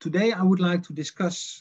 Today, I would like to discuss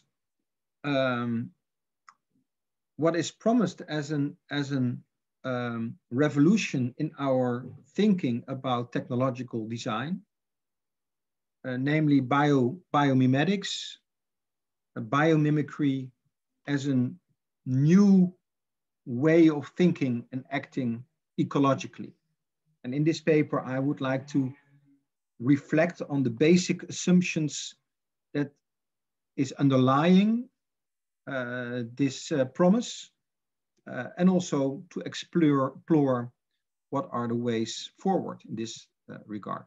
what is promised as an revolution in our thinking about technological design, namely biomimetics, biomimicry as a new way of thinking and acting ecologically. And in this paper, I would like to reflect on the basic assumptions that is underlying this promise, and also to explore what are the ways forward in this regard.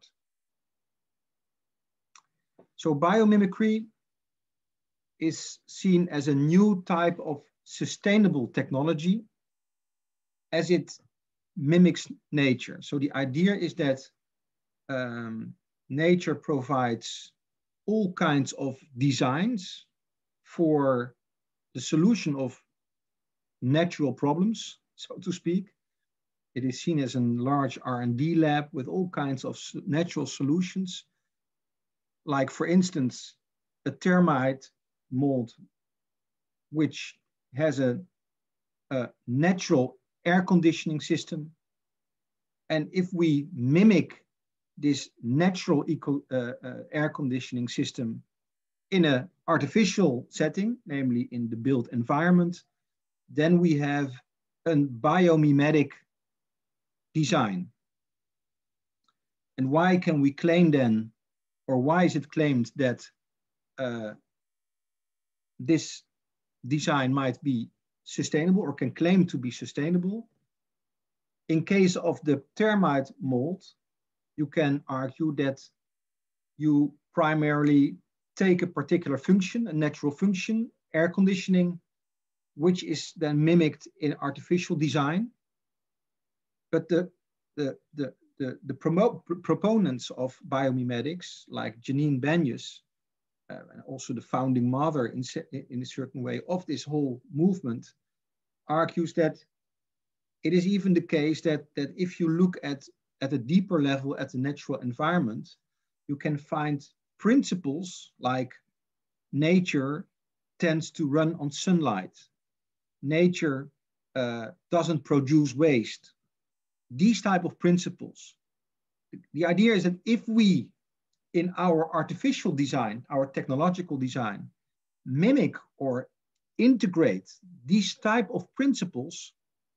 So biomimicry is seen as a new type of sustainable technology as it mimics nature. So the idea is that nature provides all kinds of designs for the solution of natural problems, so to speak. It is seen as a large R&D lab with all kinds of natural solutions, like, for instance, a termite mold, which has a natural air conditioning system. And if we mimic this natural air conditioning system in an artificial setting, namely in the built environment, then we have a biomimetic design. And why can we claim then, or why is it claimed that this design might be sustainable or can claim to be sustainable? In case of the termite mold, you can argue that you primarily take a particular function, a natural function, air conditioning, which is then mimicked in artificial design. But the proponents of biomimetics, like Janine Benyus, and also the founding mother in a certain way of this whole movement, argues that it is even the case that if you look at a deeper level at the natural environment, you can find principles like nature tends to run on sunlight. Nature doesn't produce waste. These type of principles. The idea is that if we, in our artificial design, our technological design, mimic or integrate these type of principles,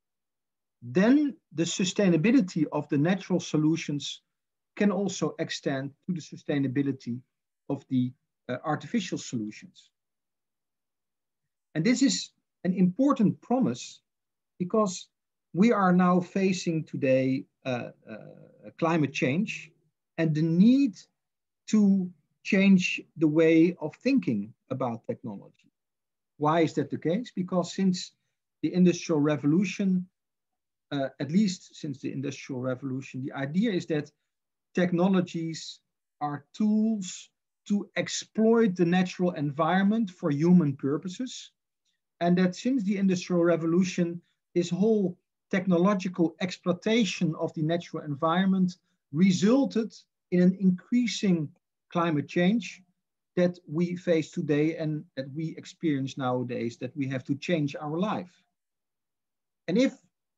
then the sustainability of the natural solutions can also extend to the sustainability of the artificial solutions. And this is an important promise because we are now facing today climate change and the need to change the way of thinking about technology. Why is that the case? Because since the Industrial Revolution, at least since the Industrial Revolution, the idea is that technologies are tools to exploit the natural environment for human purposes. And that since the Industrial Revolution, this whole technological exploitation of the natural environment resulted in an increasing climate change that we face today and that we experience nowadays, that we have to change our life. And if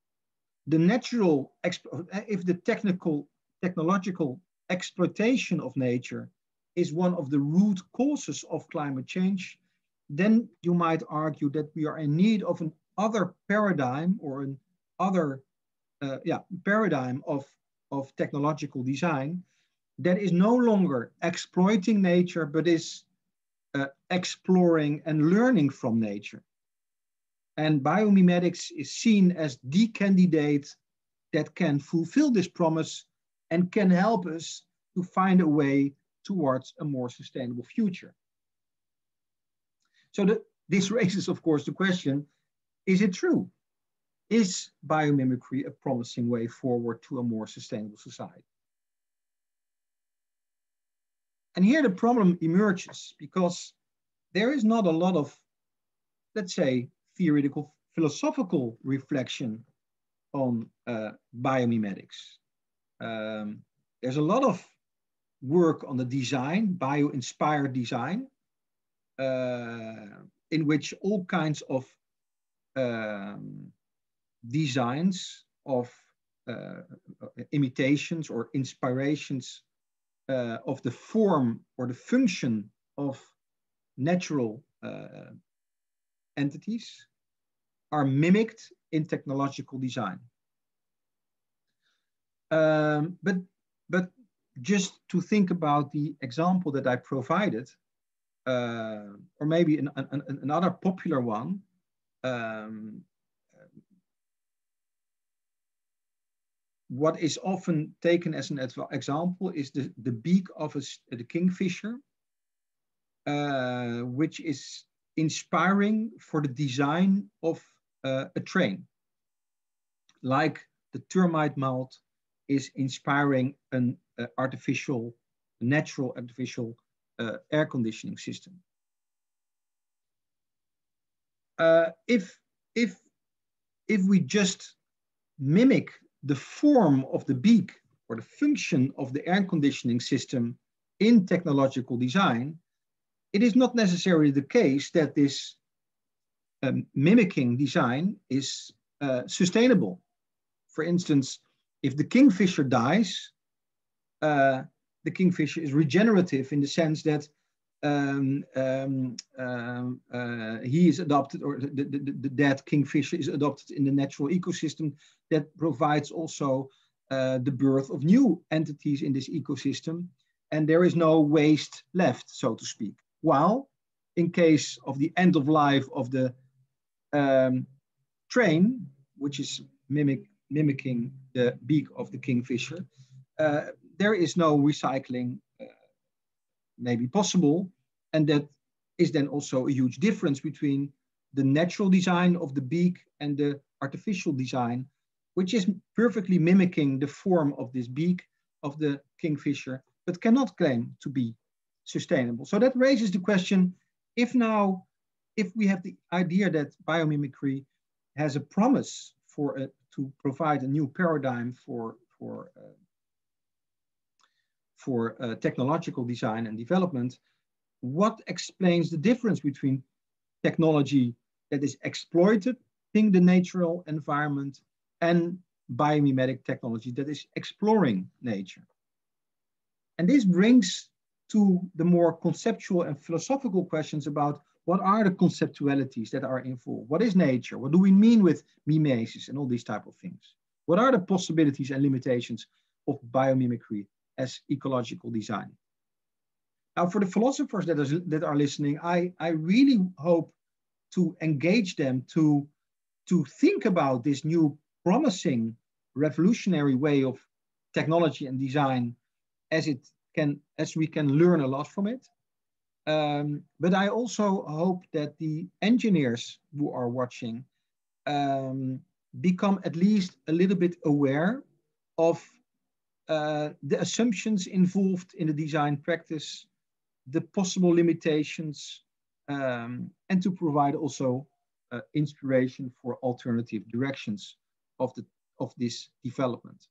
the technological exploitation of nature is one of the root causes of climate change, then you might argue that we are in need of an other paradigm or an other paradigm of technological design that is no longer exploiting nature, but is exploring and learning from nature. And biomimetics is seen as the candidate that can fulfill this promise and can help us to find a way towards a more sustainable future. So this raises, of course, the question, is it true? Is biomimicry a promising way forward to a more sustainable society? And here the problem emerges because there is not a lot of, let's say, theoretical, philosophical reflection on biomimetics. There's a lot of work on the design, bio-inspired design, in which all kinds of designs of imitations or inspirations of the form or the function of natural entities are mimicked in technological design. But just to think about the example that I provided, or maybe another popular one, what is often taken as an example is the beak of the kingfisher, which is inspiring for the design of a train, like the termite mold is inspiring an natural artificial air conditioning system. If we just mimic the form of the beak or the function of the air conditioning system in technological design, it is not necessarily the case that this mimicking design is sustainable. For instance, if the kingfisher dies, the kingfisher is regenerative in the sense that he is adopted, or the dead kingfisher is adopted in the natural ecosystem that provides also the birth of new entities in this ecosystem, and there is no waste left, so to speak. While in case of the end of life of the train, which is mimicking the beak of the kingfisher, there is no recycling maybe possible, and that is then also a huge difference between the natural design of the beak and the artificial design, which is perfectly mimicking the form of this beak of the kingfisher, but cannot claim to be sustainable. So that raises the question, if we have the idea that biomimicry has a promise to provide a new paradigm for technological design and development, what explains the difference between technology that is exploiting the natural environment and biomimetic technology that is exploring nature? And this brings to the more conceptual and philosophical questions about what are the conceptualities that are involved? What is nature? What do we mean with mimesis and all these type of things? What are the possibilities and limitations of biomimicry as ecological design? Now, for the philosophers that are listening, I really hope to engage them to think about this new promising revolutionary way of technology and design as we can learn a lot from it. But I also hope that the engineers who are watching become at least a little bit aware of the assumptions involved in the design practice, the possible limitations, and to provide also inspiration for alternative directions of this development.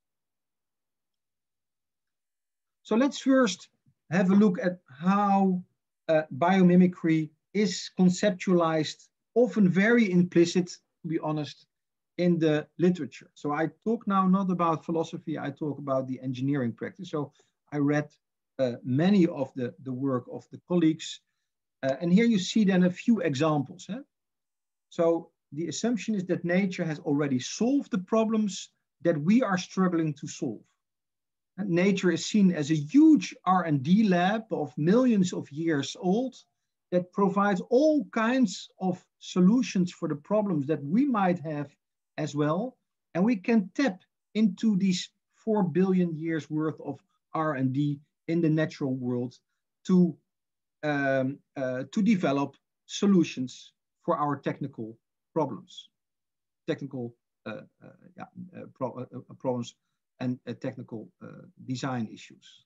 So let's first have a look at how biomimicry is conceptualized, often very implicit, to be honest, in the literature. So I talk now not about philosophy, I talk about the engineering practice. So I read many of the work of the colleagues, and here you see then a few examples. So the assumption is that nature has already solved the problems that we are struggling to solve. And nature is seen as a huge R&D lab of millions of years old that provides all kinds of solutions for the problems that we might have as well. And we can tap into these 4 billion years worth of R&D in the natural world to develop solutions for our technical problems, problems and technical design issues.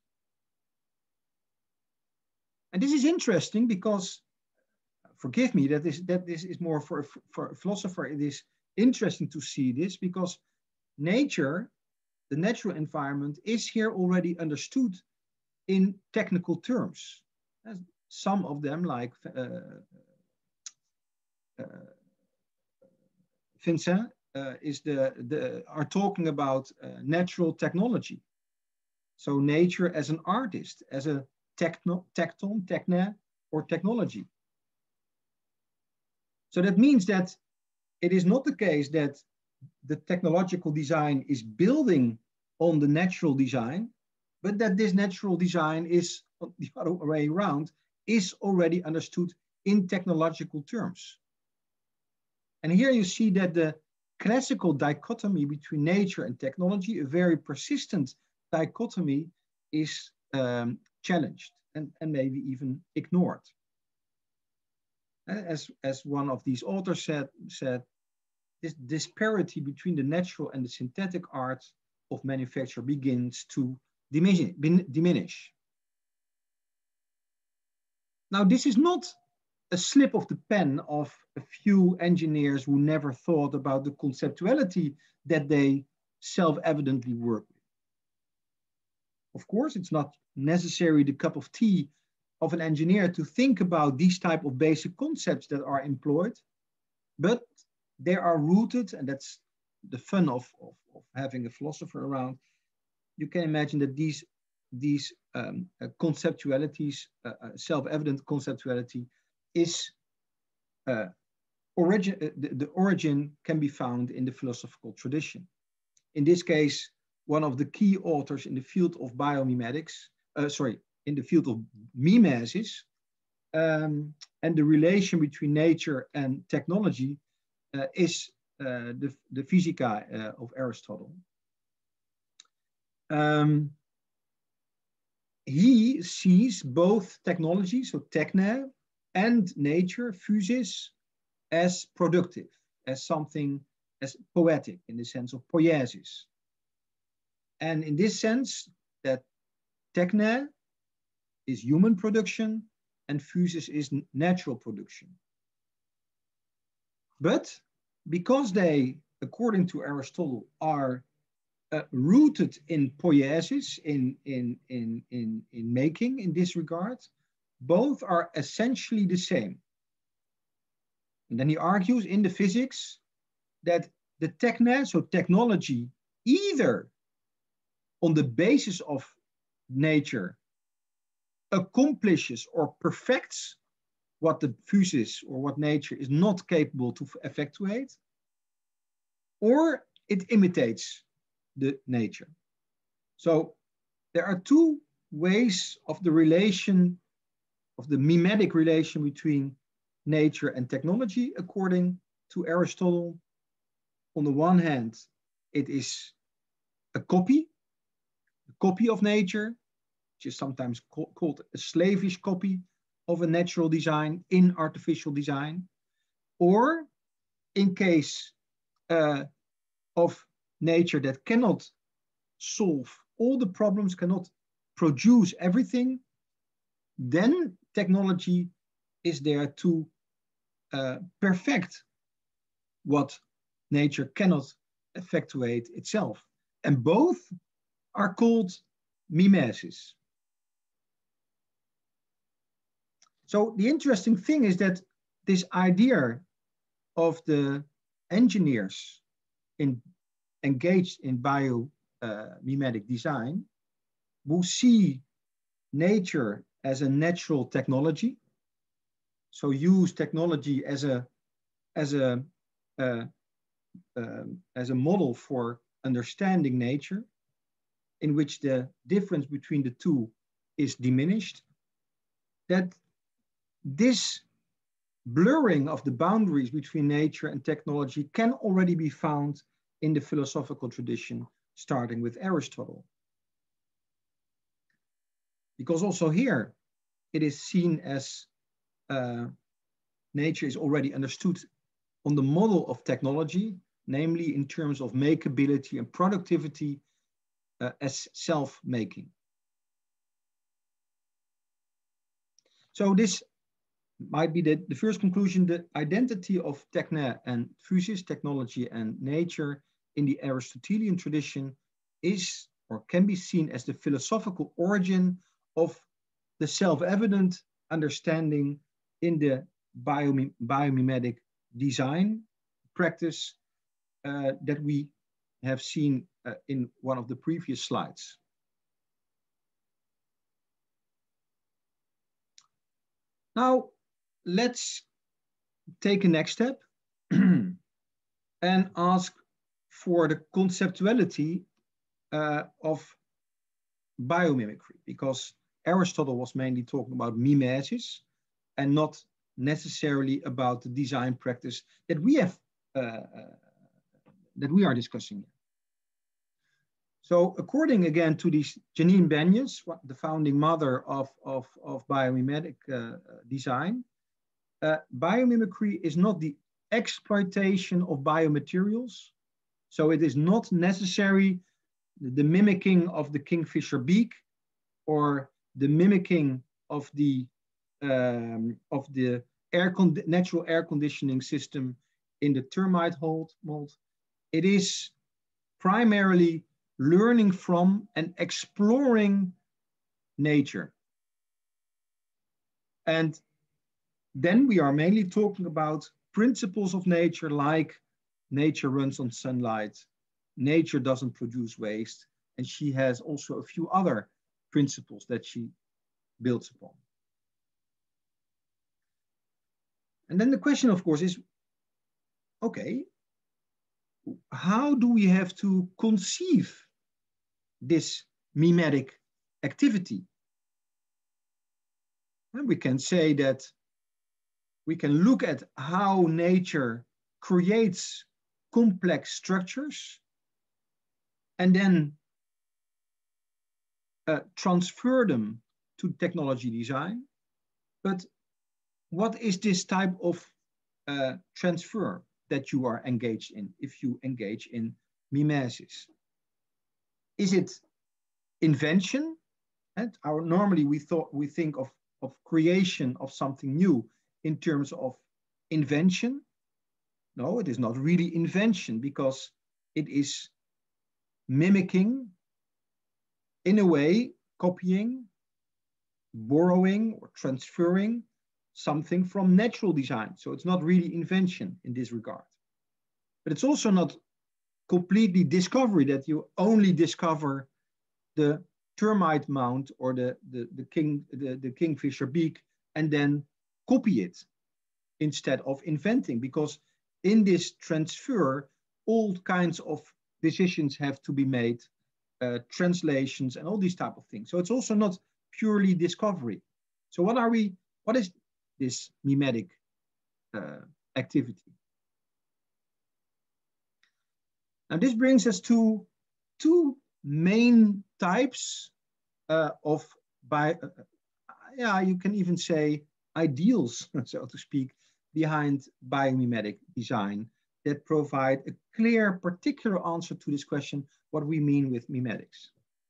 And this is interesting because, forgive me, that this is more for a philosopher. It is interesting to see this because nature, the natural environment, is here already understood in technical terms. some of them, like Vincent, are talking about natural technology. So nature as an artist, as a techne, or technology. So that means that it is not the case that the technological design is building on the natural design, but that this natural design is, the other way around, is already understood in technological terms. And here you see that the classical dichotomy between nature and technology, a very persistent dichotomy, is challenged and maybe even ignored. As one of these authors said, this disparity between the natural and the synthetic art of manufacture begins to diminish. Now, this is not a slip of the pen of a few engineers who never thought about the conceptuality that they self-evidently work with. Of course, it's not necessarily the cup of tea of an engineer to think about these type of basic concepts that are employed, but they are rooted, and that's the fun of having a philosopher around. You can imagine that these conceptualities, self-evident conceptuality, is the origin can be found in the philosophical tradition. In this case, one of the key authors in the field of biomimetics, in the field of mimesis, and the relation between nature and technology is the Physica of Aristotle. He sees both technology, so techne, and nature, physis, as productive, as something, as poetic, in the sense of poiesis. And in this sense, that techne is human production and physis is natural production. But because they, according to Aristotle, are rooted in poiesis, in making in this regard, both are essentially the same. And then he argues in the physics that the techne, so technology, either on the basis of nature accomplishes or perfects what the physis or what nature is not capable to effectuate, or it imitates the nature. So there are two ways of the relation, of the mimetic relation between nature and technology, according to Aristotle. On the one hand, it is a copy of nature, which is sometimes called a slavish copy of a natural design in artificial design, or in case of nature that cannot solve all the problems, cannot produce everything, then technology is there to perfect what nature cannot effectuate itself. And both are called mimesis. So the interesting thing is that this idea of the engineers engaged in biomimetic design who see nature as a natural technology, so use technology as a model for understanding nature, in which the difference between the two is diminished, that this blurring of the boundaries between nature and technology can already be found in the philosophical tradition, starting with Aristotle. Because also here, it is seen as nature is already understood on the model of technology, namely in terms of makeability and productivity as self-making. So this might be the first conclusion. The identity of techne and physis, technology and nature, in the Aristotelian tradition is or can be seen as the philosophical origin of the self-evident understanding in the biomimetic design practice that we have seen in one of the previous slides. Now, let's take a next step and ask for the conceptuality of biomimicry, because Aristotle was mainly talking about mimesis and not necessarily about the design practice that we have that we are discussing here. So according again to this Janine Benyus, the founding mother of biomimetic design, biomimicry is not the exploitation of biomaterials. So it is not necessary the mimicking of the kingfisher beak or the mimicking of the natural air conditioning system in the termite mold. It is primarily learning from and exploring nature. And then we are mainly talking about principles of nature, like nature runs on sunlight, nature doesn't produce waste, and she has also a few other principles that she builds upon. And then the question, of course, is, okay, how do we have to conceive this mimetic activity? And we can say that we can look at how nature creates complex structures and then transfer them to technology design. But what is this type of transfer that you are engaged in if you engage in mimesis? Is it invention? And normally we think of creation of something new in terms of invention. No, it is not really invention, because it is mimicking, in a way, copying, borrowing, or transferring something from natural design. So it's not really invention in this regard. But it's also not completely discovery, that you only discover the termite mound or the kingfisher beak and then copy it instead of inventing, because in this transfer, all kinds of decisions have to be made, translations and all these type of things. So it's also not purely discovery. So what is this mimetic activity? Now this brings us to two main types of you can even say ideals, so to speak, behind biomimetic design that provide a clear, particular answer to this question, what we mean with mimetics.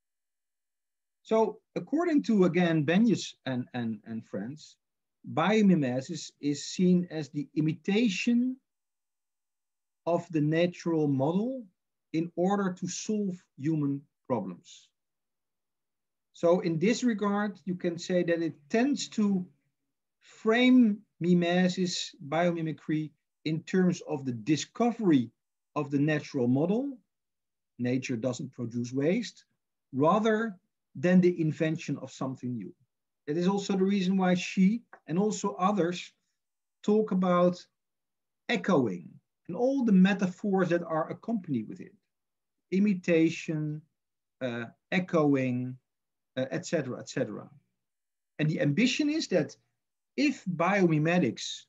So according to, again, Benyus and friends, biomimesis is seen as the imitation of the natural model in order to solve human problems. So in this regard, you can say that it tends to frame mimesis, biomimicry, in terms of the discovery of the natural model, nature doesn't produce waste, rather than the invention of something new. That is also the reason why she and also others talk about echoing and all the metaphors that are accompanied with it. Imitation, echoing, etc., etc. And the ambition is that if biomimetics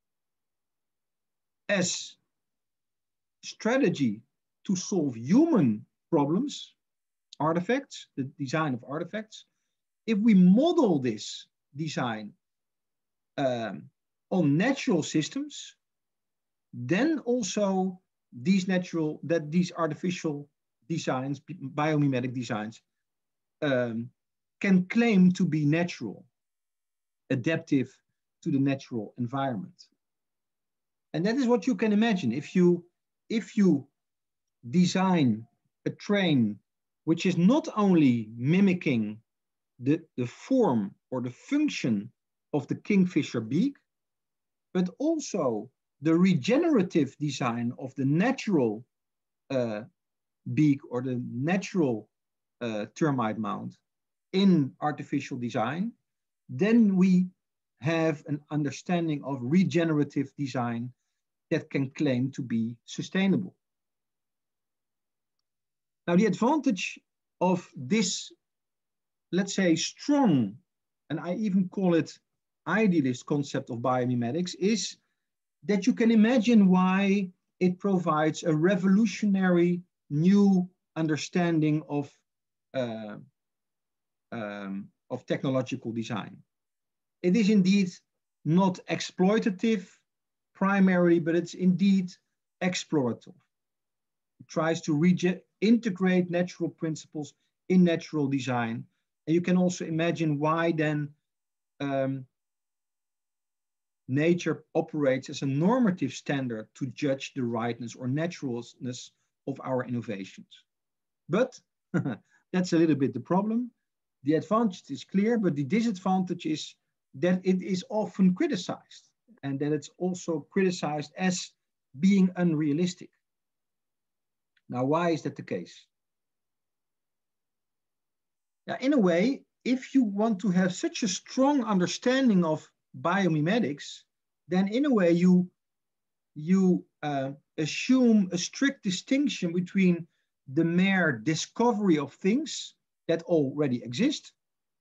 as strategy to solve human problems, artifacts, the design of artifacts, if we model this design on natural systems, then also these artificial designs, biomimetic designs, can claim to be natural, adaptive to the natural environment. And that is what you can imagine. If you design a train which is not only mimicking the form or the function of the kingfisher beak, but also the regenerative design of the natural beak or the natural termite mound in artificial design, then we have an understanding of regenerative design that can claim to be sustainable. Now, the advantage of this, let's say, strong, and I even call it idealist concept of biomimetics, is that you can imagine why it provides a revolutionary new understanding of technological design. It is indeed not exploitative primarily, but it's indeed explorative. It tries to integrate natural principles in natural design. And you can also imagine why then nature operates as a normative standard to judge the rightness or naturalness of our innovations. But that's a little bit the problem. The advantage is clear, but the disadvantage is that it is often criticized, and that it's also criticized as being unrealistic. Now, why is that the case? Now, in a way, if you want to have such a strong understanding of biomimetics, then in a way you assume a strict distinction between the mere discovery of things that already exist,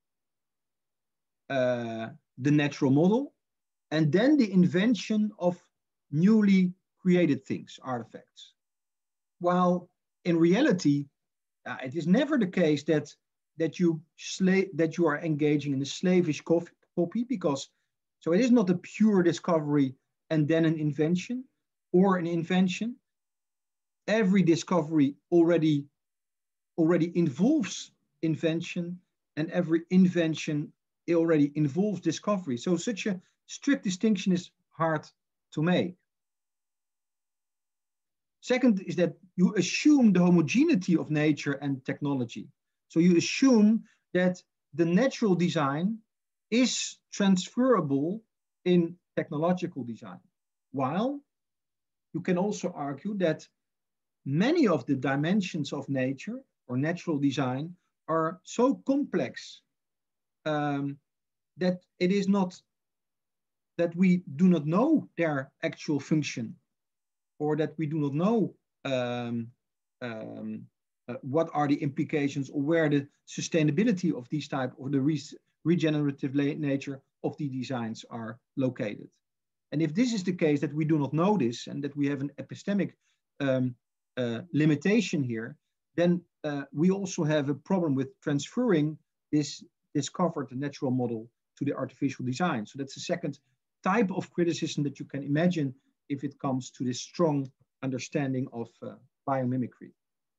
the natural model, and then the invention of newly created things, artifacts. While in reality, it is never the case that you are engaging in a slavish copy, because so it is not a pure discovery and then an invention, or an invention. Every discovery already involves invention, and every invention already involves discovery. So such a strict distinction is hard to make. Second is that you assume the homogeneity of nature and technology. So you assume that the natural design is transferable in technological design. While you can also argue that many of the dimensions of nature or natural design are so complex that it is not that we do not know their actual function, or that we do not know what are the implications or where the sustainability of these type of the regenerative nature of the designs are located. And if this is the case, that we do not know this, and that we have an epistemic limitation here, then we also have a problem with transferring this discovered natural model to the artificial design. So that's the second type of criticism that you can imagine if it comes to this strong understanding of biomimicry.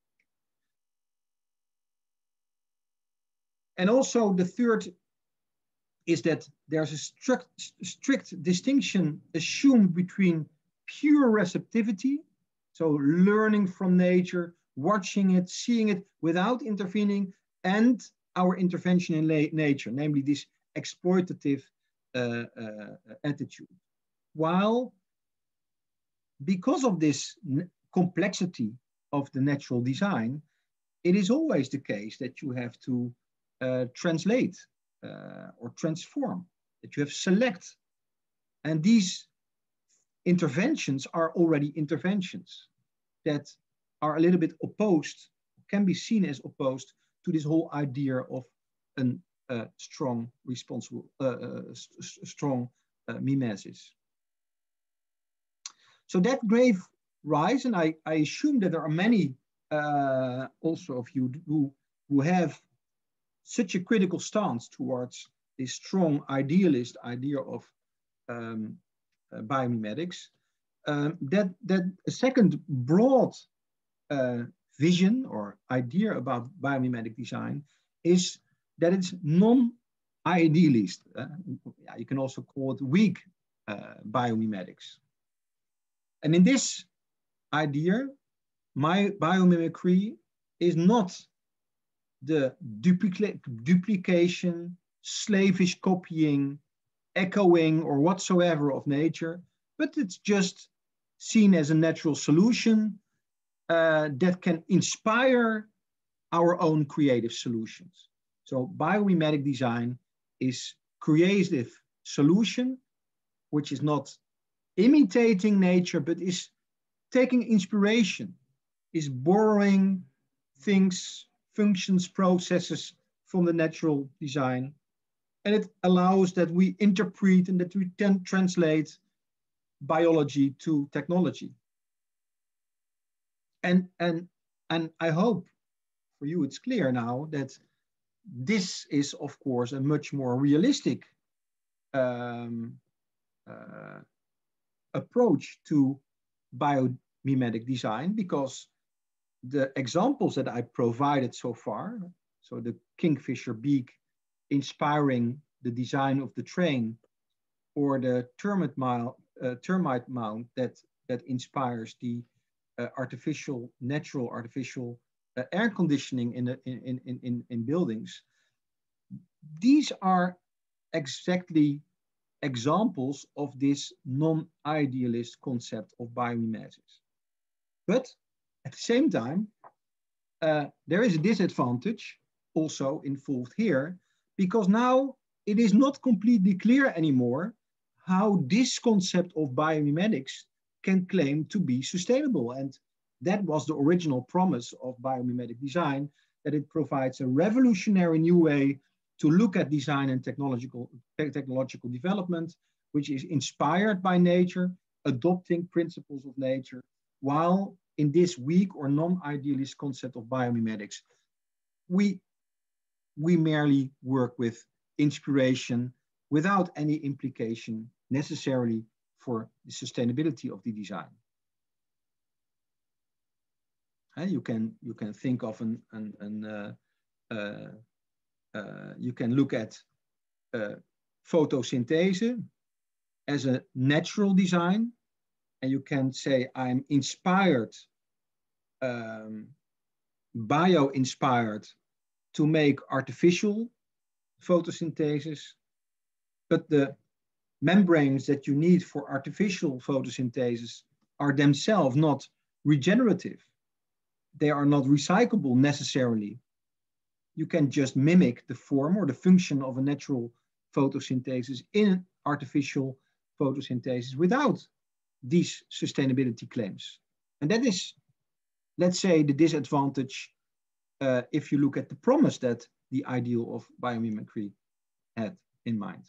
And also the third is that there's a strict distinction assumed between pure receptivity, so learning from nature, watching it, seeing it without intervening, and our intervention in nature, namely this exploitative attitude. While because of this complexity of the natural design, it is always the case that you have to translate or transform, that you have select. And these interventions are already interventions that are a little bit opposed, can be seen as opposed to this whole idea of a strong, responsible, strong mimesis. So that gave rise, and I assume that there are many also of you who have such a critical stance towards this strong idealist idea of biomimetics, that a second broad vision or idea about biomimetic design is that it's non-idealist. You can also call it weak biomimetics. And in this idea, my biomimicry is not the duplication, slavish copying, echoing or whatsoever of nature, but it's just seen as a natural solution that can inspire our own creative solutions. So biomimetic design is creative solution, which is not imitating nature, but is taking inspiration, is borrowing things, functions, processes from the natural design. And it allows that we interpret and that we can translate biology to technology. And I hope for you it's clear now that this is, of course, a much more realistic approach to biomimetic design, because the examples that I provided so far, so the kingfisher beak inspiring the design of the train, or the termite mount that inspires the natural artificial air conditioning in buildings. These are exactly examples of this non-idealist concept of biomimesis. But at the same time, there is a disadvantage also involved here, because now it is not completely clear anymore how this concept of biomimetics can claim to be sustainable. And that was the original promise of biomimetic design, that it provides a revolutionary new way to look at design and technological development, which is inspired by nature, adopting principles of nature, while in this weak or non-idealist concept of biomimetics, we merely work with inspiration without any implication necessarily for the sustainability of the design. You can think of you can look at photosynthesis as a natural design, and you can say I'm inspired, bio-inspired, to make artificial photosynthesis, but the membranes that you need for artificial photosynthesis are themselves not regenerative. They are not recyclable necessarily. You can just mimic the form or the function of a natural photosynthesis in artificial photosynthesis without these sustainability claims. And that is, let's say, the disadvantage if you look at the promise that the ideal of biomimicry had in mind.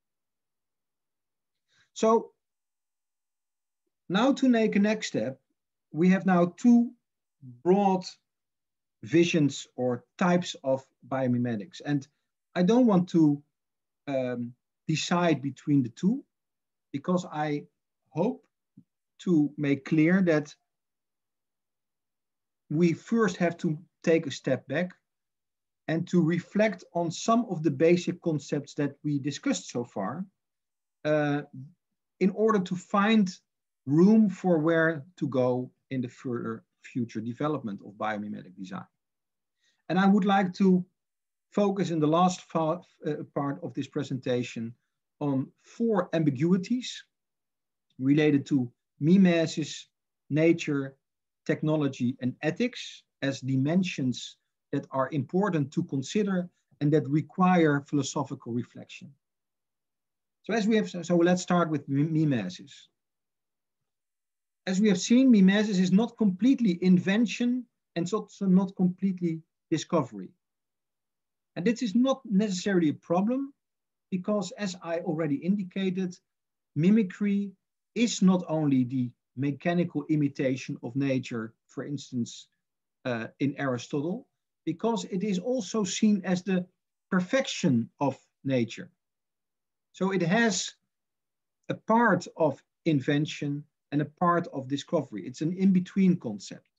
So now to make a next step, we have now two broad visions or types of biomimetics. And I don't want to decide between the two, because I hope to make clear that we first have to take a step back and to reflect on some of the basic concepts that we discussed so far, in order to find room for where to go in the further future development of biomimetic design. And I would like to focus in the last part of this presentation on 4 ambiguities related to mimesis, nature, technology, and ethics as dimensions that are important to consider and that require philosophical reflection. So let's start with mimesis. As we have seen, mimesis is not completely invention and it's also not completely discovery. And this is not necessarily a problem, because as I already indicated, mimicry is not only the mechanical imitation of nature, for instance, in Aristotle, because it is also seen as the perfection of nature. So it has a part of invention and a part of discovery. It's an in-between concept.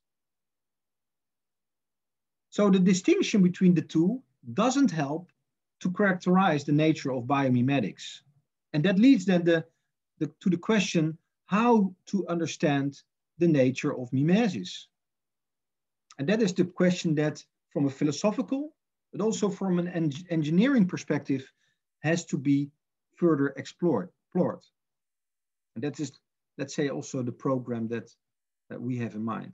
So the distinction between the two doesn't help to characterize the nature of biomimetics. And that leads then to the question how to understand the nature of mimesis. And that is the question that from a philosophical, but also from an engineering perspective, has to be further explored. And that is, let's say, also the program that we have in mind.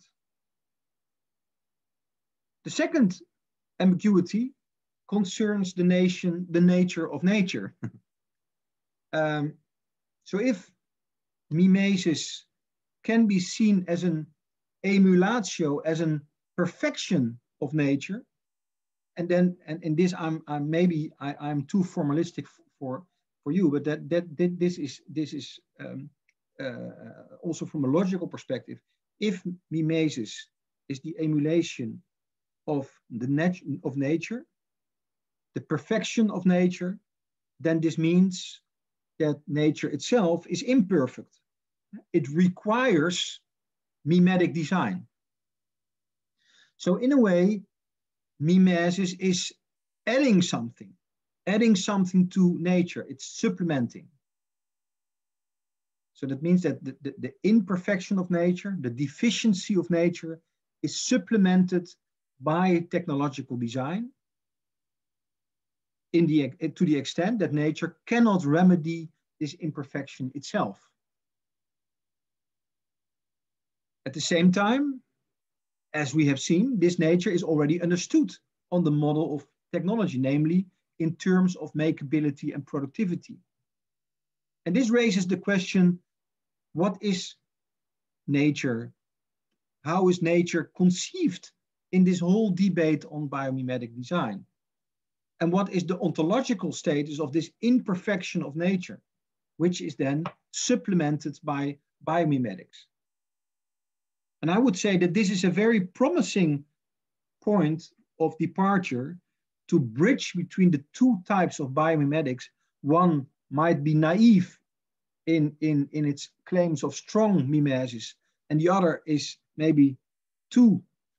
The second ambiguity concerns the nature of nature. So if mimesis can be seen as an emulatio, as a perfection of nature, and in this I'm too formalistic for you, but this is also from a logical perspective. If mimesis is the emulation of nature, the perfection of nature, then this means that nature itself is imperfect. It requires mimetic design. So in a way, mimesis is adding something to nature. It's supplementing. So that means that the imperfection of nature, the deficiency of nature, is supplemented by technological design to the extent that nature cannot remedy this imperfection itself. At the same time, as we have seen, this nature is already understood on the model of technology, namely in terms of makeability and productivity. And this raises the question, what is nature? How is nature conceived in this whole debate on biomimetic design? And what is the ontological status of this imperfection of nature, which is then supplemented by biomimetics? And I would say that this is a very promising point of departure to bridge between the two types of biomimetics. One might be naive in its claims of strong mimesis, and the other is maybe too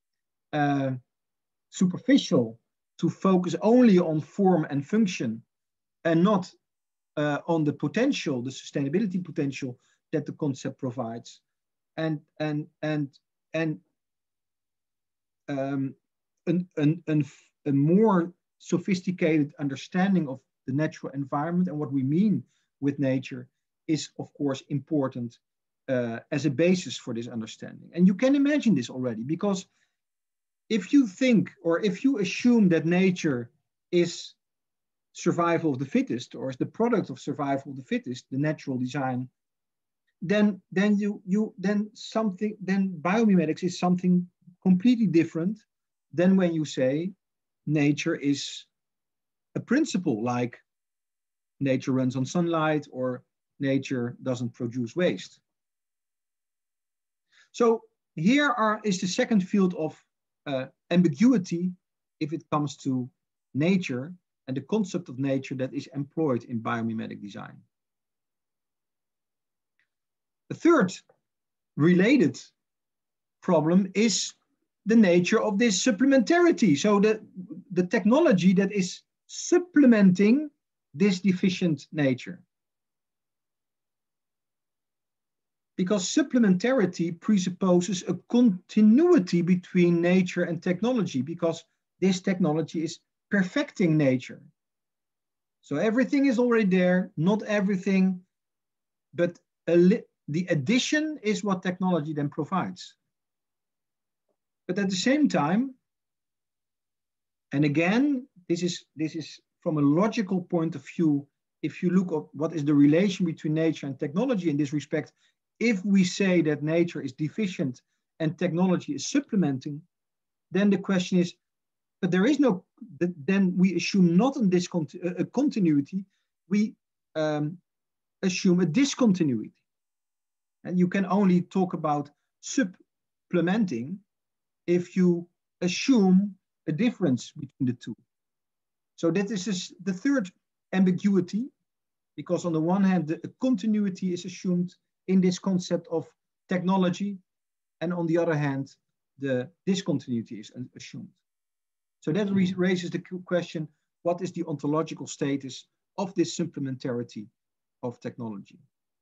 superficial to focus only on form and function and not on the potential, the sustainability potential that the concept provides. And a more sophisticated understanding of the natural environment and what we mean with nature is, of course, important as a basis for this understanding. And you can imagine this already, because if you think, or if you assume that nature is survival of the fittest, or is the product of survival of the fittest, the natural design, then biomimetics is something completely different than when you say nature is a principle, like nature runs on sunlight or nature doesn't produce waste. So here is the second field of ambiguity if it comes to nature and the concept of nature that is employed in biomimetic design. The third related problem is the nature of this supplementarity. So the technology that is supplementing this deficient nature. Because supplementarity presupposes a continuity between nature and technology, because this technology is perfecting nature. So everything is already there, not everything, but the addition is what technology then provides. But at the same time, and again, this is from a logical point of view, if you look at what is the relation between nature and technology in this respect, if we say that nature is deficient and technology is supplementing, then the question is, but there is no, then we assume not a continuity, we assume a discontinuity. And you can only talk about supplementing if you assume a difference between the two. So that is the third ambiguity, because on the one hand, a continuity is assumed in this concept of technology, and on the other hand, the discontinuity is assumed. So that raises the question, what is the ontological status of this supplementarity of technology?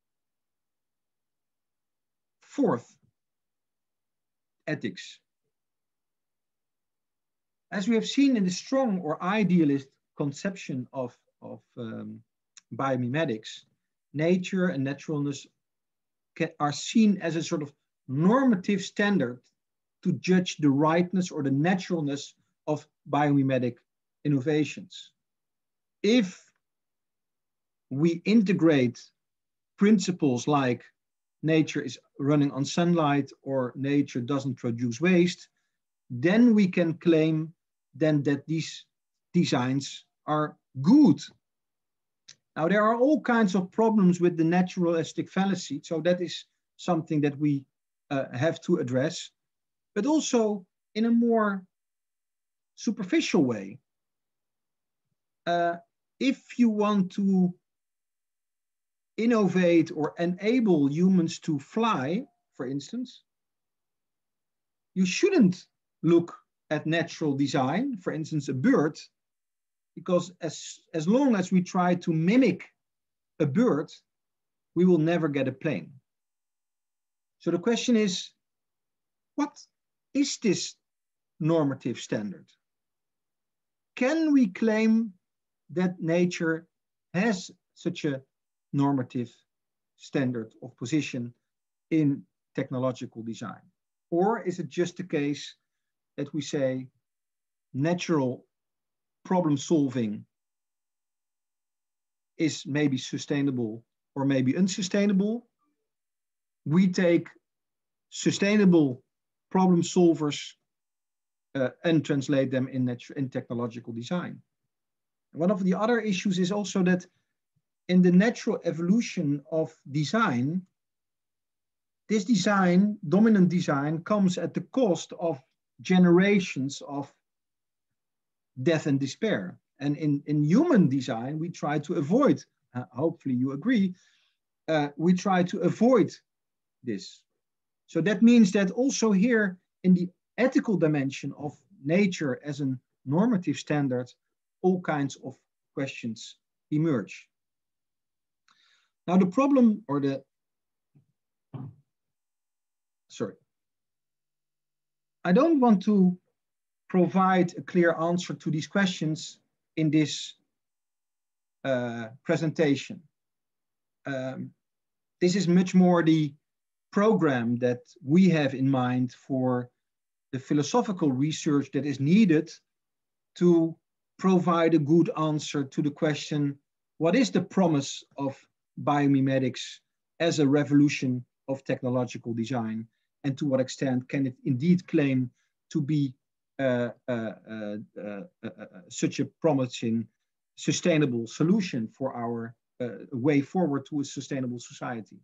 Fourth, ethics. As we have seen in the strong or idealist conception of biomimetics, nature and naturalness are seen as a sort of normative standard to judge the rightness or the naturalness of biomimetic innovations. If we integrate principles like nature is running on sunlight or nature doesn't produce waste, then we can claim then that these designs are good. Now, there are all kinds of problems with the naturalistic fallacy, so that is something that we have to address, but also in a more superficial way. If you want to innovate or enable humans to fly, for instance, you shouldn't look at natural design, for instance, a bird, because as long as we try to mimic a bird, we will never get a plane. So the question is, what is this normative standard? Can we claim that nature has such a normative standard of position in technological design? Or is it just the case that we say natural problem solving is maybe sustainable or maybe unsustainable? We take sustainable problem solvers and translate them in technological design. One of the other issues is also that in the natural evolution of design, this design, dominant design, comes at the cost of generations of death and despair. And in human design, we try to avoid, hopefully you agree, we try to avoid this. So that means that also here in the ethical dimension of nature as a normative standard, all kinds of questions emerge. Now the problem, or I don't want to provide a clear answer to these questions in this presentation. This is much more the program that we have in mind for the philosophical research that is needed to provide a good answer to the question, what is the promise of biomimetics as a revolution of technological design, and to what extent can it indeed claim to be such a promising, sustainable solution for our way forward to a sustainable society.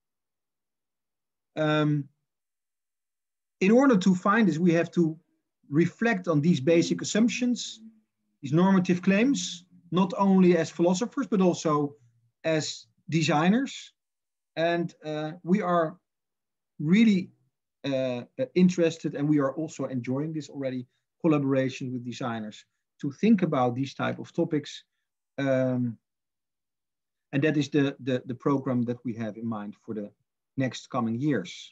In order to find this, we have to reflect on these basic assumptions, these normative claims, not only as philosophers, but also as designers. And we are really interested, and we are also enjoying this already, collaboration with designers to think about these type of topics. And that is the program that we have in mind for the next coming years.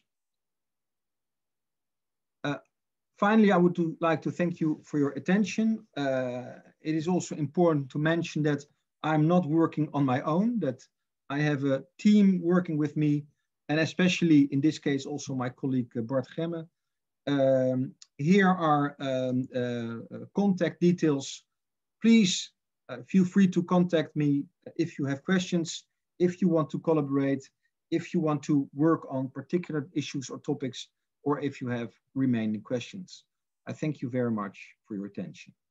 Finally, I would like to thank you for your attention. It is also important to mention that I'm not working on my own, that I have a team working with me, and especially in this case, also my colleague Bart Gemme. Here are contact details. Please feel free to contact me if you have questions, if you want to collaborate, if you want to work on particular issues or topics, or if you have remaining questions. I thank you very much for your attention.